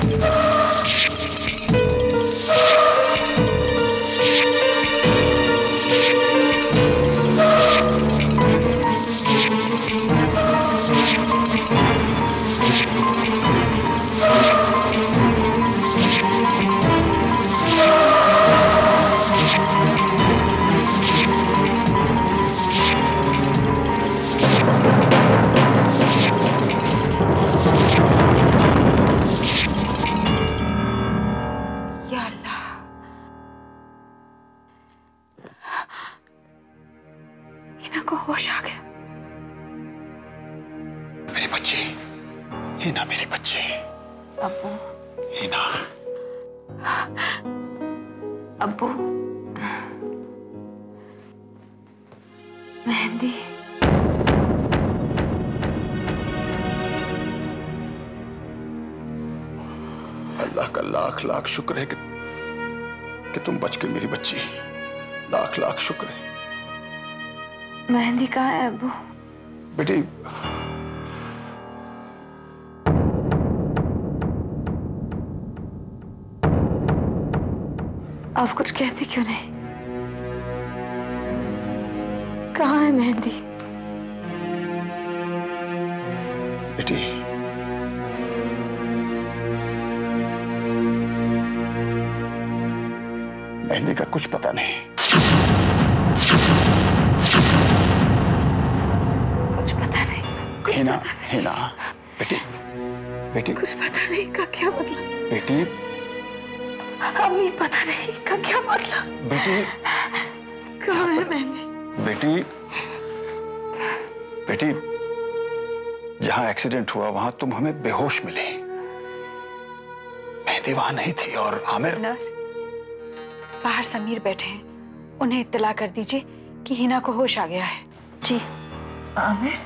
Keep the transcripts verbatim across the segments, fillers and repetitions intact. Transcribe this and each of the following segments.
को होश आ गया। मेरी बच्ची हिना, मेरी बच्ची। अब्बू। हिना। अब्बू। मेहंदी। अल्लाह का लाख लाख शुक्र है कि, कि तुम बच गई मेरी बच्ची। लाख लाख शुक्र है। मेहंदी कहाँ है अब्बू? बेटी आप कुछ कहते क्यों नहीं? कहाँ है मेहंदी? बेटी मेहंदी का कुछ पता नहीं। कुछ पता नहीं। कुछ हिना, पता नहीं। हिना, बेटी, बेटी कुछ पता नहीं का क्या मतलब? बेटी, अम्मी पता नहीं का क्या मतलब? बेटी, कहाँ है मेहंदी? बेटी, बेटी, जहां एक्सीडेंट हुआ वहां तुम हमें बेहोश मिले। मेहंदी वहां नहीं थी और आमिर। बाहर समीर बैठे हैं, उन्हें इत्तला कर दीजिए कि हिना को होश आ गया है। जी। आमिर?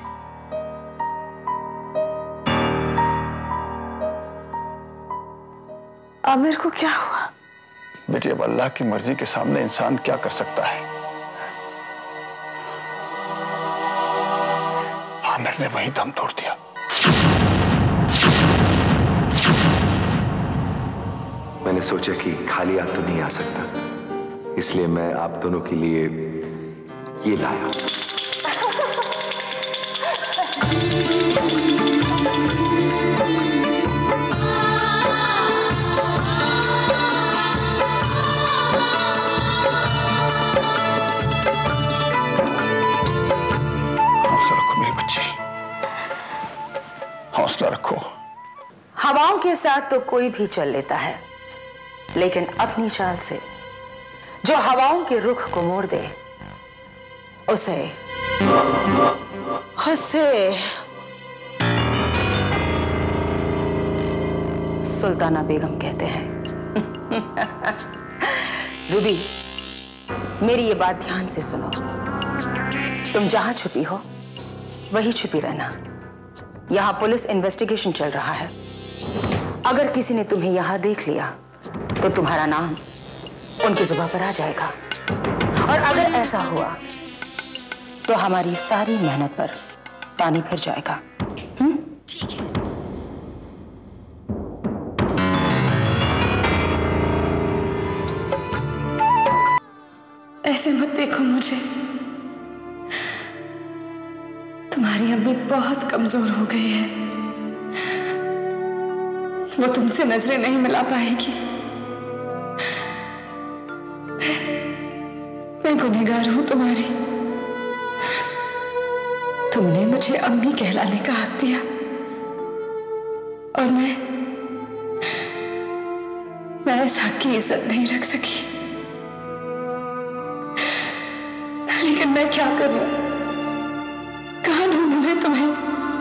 आमिर को क्या हुआ? बेटी अब अल्लाह की मर्जी के सामने इंसान क्या कर सकता है। आमिर ने वहीं दम तोड़ दिया। मैंने सोचा कि खाली हाथ तो नहीं आ सकता, इसलिए मैं आप दोनों के लिए ये लाया। हौसला रखो मेरी बच्ची, हौसला रखो। हवाओं के साथ तो कोई भी चल लेता है, लेकिन अपनी चाल से जो हवाओं के रुख को मोड़ दे उसे उसे सुल्ताना बेगम कहते हैं। रूबी, मेरी ये बात ध्यान से सुनो। तुम जहां छुपी हो वहीं छुपी रहना। यहां पुलिस इन्वेस्टिगेशन चल रहा है। अगर किसी ने तुम्हें यहां देख लिया तो तुम्हारा नाम उनकी जुबान पर आ जाएगा, और अगर ऐसा हुआ तो हमारी सारी मेहनत पर पानी फिर जाएगा। हम्म? ठीक है। ऐसे मत देखो मुझे। तुम्हारी अम्मी बहुत कमजोर हो गई है, वो तुमसे नजरें नहीं मिला पाएगी। मैं गुनहगार हूं तुम्हारी। तुमने मुझे अम्मी कहलाने का हक दिया, और मैं मैं इस हक की इज्जत नहीं रख सकी। लेकिन मैं क्या करूं? कहां ढूंढूं मैं तुम्हें?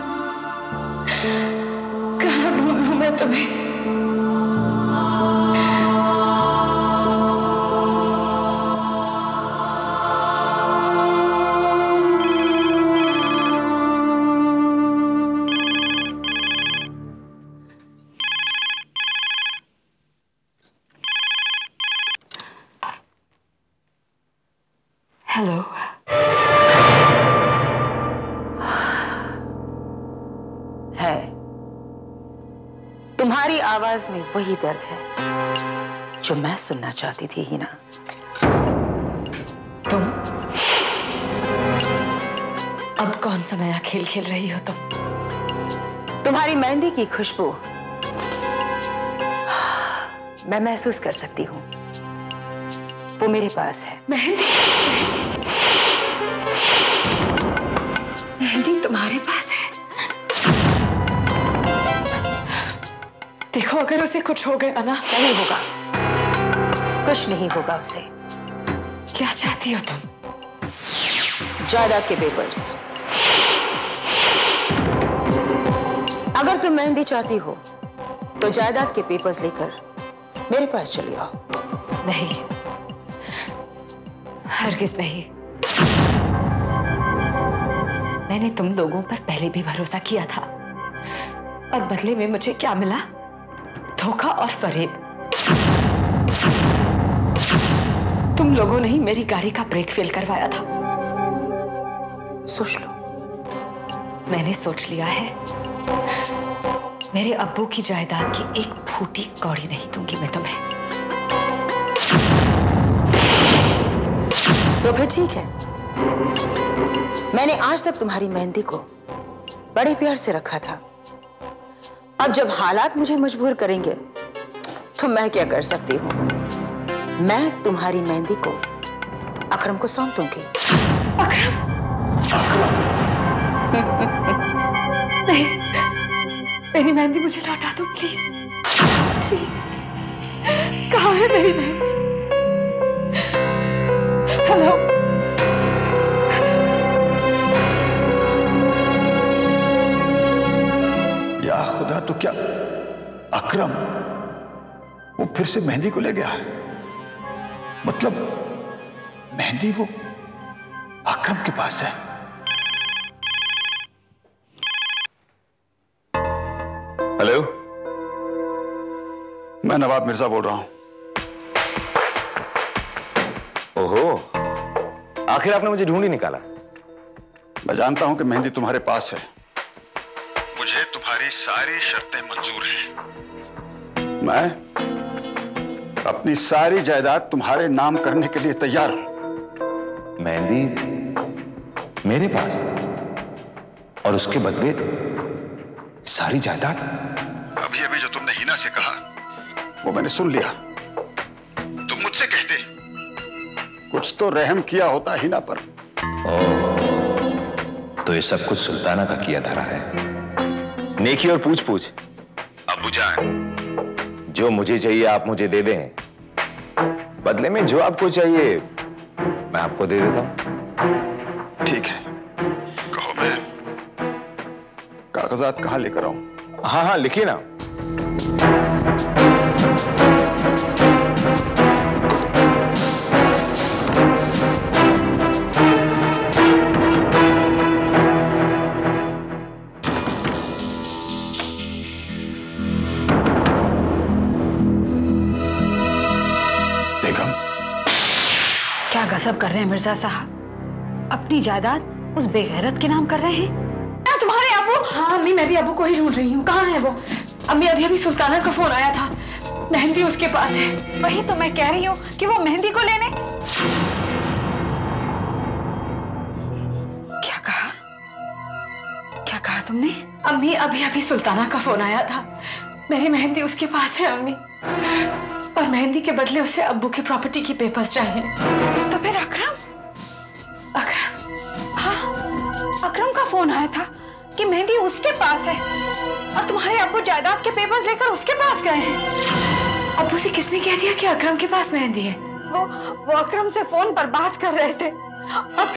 कहां ढूंढूं मैं तुम्हें? हेलो। तुम्हारी आवाज में वही दर्द है जो मैं सुनना चाहती थी हिना। तुम अब कौन सा नया खेल खेल रही हो तुम? तुम्हारी मेहंदी की खुशबू मैं महसूस कर सकती हूँ, वो मेरे पास है। मेहंदी मेहंदी तुम्हारे पास है? देखो, अगर उसे कुछ हो गया ना। नहीं होगा, कुछ नहीं होगा उसे। क्या चाहती हो तुम? जायदाद के पेपर्स। अगर तुम मेहंदी चाहती हो तो जायदाद के पेपर्स लेकर मेरे पास चली आओ। नहीं, हरगिज नहीं। मैंने तुम लोगों पर पहले भी भरोसा किया था और बदले में मुझे क्या मिला? धोखा और फरेब। तुम लोगों ने ही मेरी गाड़ी का ब्रेक फेल करवाया था। सोच लो। मैंने सोच लिया है। मेरे अब्बू की जायदाद की एक फूटी कौड़ी नहीं दूंगी मैं तुम्हें। तो फिर ठीक है, मैंने आज तक तुम्हारी मेहंदी को बड़े प्यार से रखा था। अब जब हालात मुझे मजबूर करेंगे तो मैं क्या कर सकती हूँ? मैं तुम्हारी मेहंदी को अकरम को सौंप दूंगी। अकरम? नहीं, मेरी मेहंदी मुझे लौटा दो प्लीज, प्लीज। कहाँ है मेरी मेहंदी? हेलो? या खुदा, तो क्या अकरम वो फिर से मेहंदी को ले गया है? मतलब मेहंदी वो अकरम के पास है। हेलो, मैं नवाब मिर्जा बोल रहा हूं। ओहो, आखिर आपने मुझे ढूंढ ही निकाला। मैं जानता हूं कि मेहंदी तुम्हारे पास है। मुझे तुम्हारी सारी शर्तें मंजूर हैं। मैं अपनी सारी जायदाद तुम्हारे नाम करने के लिए तैयार हूं। मेहंदी मेरे पास और उसके बदले सारी जायदाद? अभी अभी जो तुमने हिना से कहा वो मैंने सुन लिया। तुम मुझसे कहते कुछ तो रहम किया होता हिना पर। ओह, तो ये सब कुछ सुल्ताना का किया धरा है। नेकी और पूछ पूछ। अब्बू जान, जो मुझे चाहिए आप मुझे दे दें, बदले में जो आपको चाहिए मैं आपको दे देता हूं। ठीक है, कहो मैं कागजात कहां लेकर आऊं? हाँ हाँ, लिखिए ना। बेगम, क्या गजब कर रहे हैं मिर्जा साहब? अपनी जायदाद उस बेगैरत के नाम कर रहे हैं। तुम्हारे अब्बू? हाँ अम्मी, मैं भी अब्बू को ही ढूंढ रही हूँ। कहाँ है वो? अम्मी, अभी अभी सुल्ताना का फोन आया था, मेहंदी उसके पास है। वही तो मैं कह रही हूँ कि वो मेहंदी को लेने। क्या कहा? क्या कहा तुमने? अम्मी, अभी अभी सुल्ताना का फोन आया था, मेरी मेहंदी उसके पास है अम्मी, और मेहंदी के बदले उसे अब्बू की प्रॉपर्टी की पेपर्स चाहिए। तो फिर अकरम? अकरम? हाँ, अकरम का फोन आया था कि मेहंदी उसके पास है और तुम्हारे अब्बू जायदाद के पेपर्स लेकर उसके पास गए हैं। अब्बू से किसने कह दिया कि अकरम के पास मेहंदी है? वो वो अकरम से फोन पर बात कर रहे थे।